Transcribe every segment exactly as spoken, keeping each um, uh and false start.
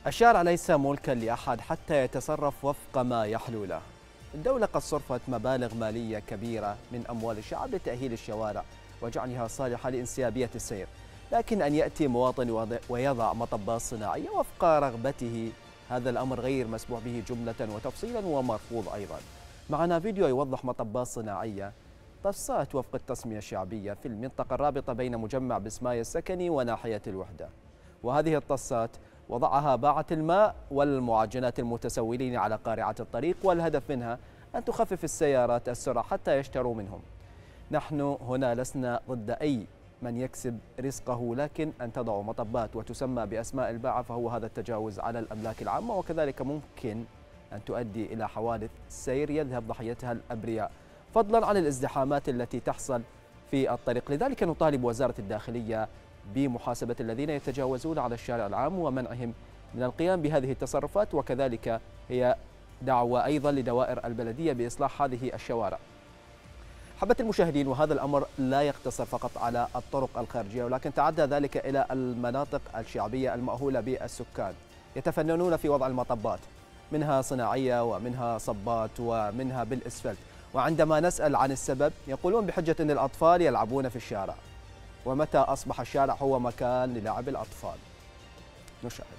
الشارع ليس ملكا لأحد حتى يتصرف وفق ما يحلو له. الدولة قد صرفت مبالغ مالية كبيرة من أموال الشعب لتأهيل الشوارع وجعلها صالحة لانسيابية السير، لكن أن يأتي مواطن ويضع مطبات صناعية وفق رغبته، هذا الأمر غير مسموح به جملة وتفصيلا ومرفوض أيضا. معنا فيديو يوضح مطبات صناعية طصات وفق التسمية الشعبية في المنطقة الرابطة بين مجمع بسماية السكني وناحية الوحدة، وهذه الطصات وضعها باعة الماء والمعجنات المتسولين على قارعة الطريق، والهدف منها أن تخفف السيارات السرعة حتى يشتروا منهم. نحن هنا لسنا ضد أي من يكسب رزقه، لكن أن تضع مطبات وتسمى بأسماء الباعة فهو هذا التجاوز على الأملاك العامة، وكذلك ممكن أن تؤدي إلى حوادث سير يذهب ضحيتها الأبرياء، فضلا عن الازدحامات التي تحصل في الطريق. لذلك نطالب وزارة الداخلية بمحاسبة الذين يتجاوزون على الشارع العام ومنعهم من القيام بهذه التصرفات، وكذلك هي دعوة أيضا لدوائر البلدية بإصلاح هذه الشوارع. حبة المشاهدين، وهذا الأمر لا يقتصر فقط على الطرق الخارجية، ولكن تعدى ذلك إلى المناطق الشعبية المأهولة بالسكان، يتفننون في وضع المطبات، منها صناعية ومنها صبات ومنها بالإسفلت، وعندما نسأل عن السبب يقولون بحجة أن الأطفال يلعبون في الشارع. ومتى أصبح الشارع هو مكان للعب الأطفال؟ نشاهد.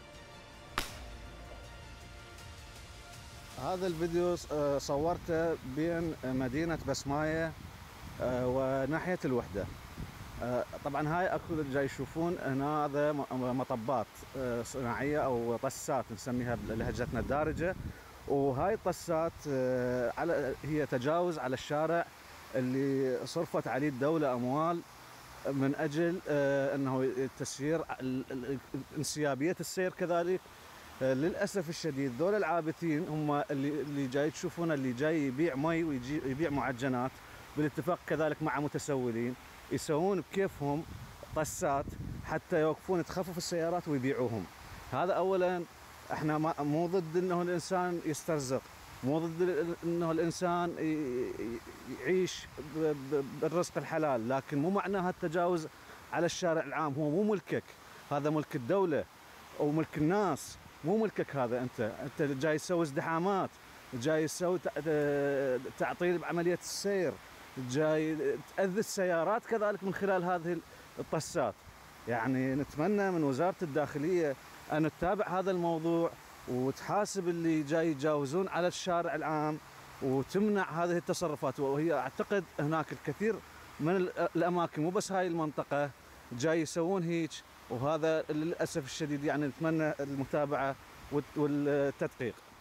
هذا الفيديو صورته بين مدينة بسماية وناحية الوحدة. طبعا هاي اكو جاي يشوفون هنا هذا مطبات صناعية او طسات نسميها بلهجتنا الدارجة، وهاي الطسات على هي تجاوز على الشارع اللي صرفت عليه الدولة اموال من اجل انه التسيير انسيابية السير. كذلك للاسف الشديد ذول العابثين هم اللي اللي جاي تشوفون اللي جاي يبيع مي ويجي يبيع معجنات بالاتفاق كذلك مع متسولين، يسوون بكيفهم طسات حتى يوقفون تخفف السيارات ويبيعوهم. هذا اولا احنا مو ضد انه الانسان يسترزق، مو ضد انه الانسان يعيش بالرزق الحلال، لكن مو معناها التجاوز على الشارع العام. هو مو ملكك، هذا ملك الدولة او ملك الناس، مو ملكك. هذا انت انت جاي تسوي ازدحامات، جاي تسوي تعطيل بعملية السير، جاي تأذي السيارات كذلك من خلال هذه الطسات. يعني نتمنى من وزارة الداخلية أن تتابع هذا الموضوع وتحاسب اللي جاي يتجاوزون على الشارع العام وتمنع هذه التصرفات. وهي أعتقد هناك الكثير من الأماكن مو بس هاي المنطقة جاي يسوون هيك، وهذا للأسف الشديد. يعني نتمنى المتابعة والتدقيق.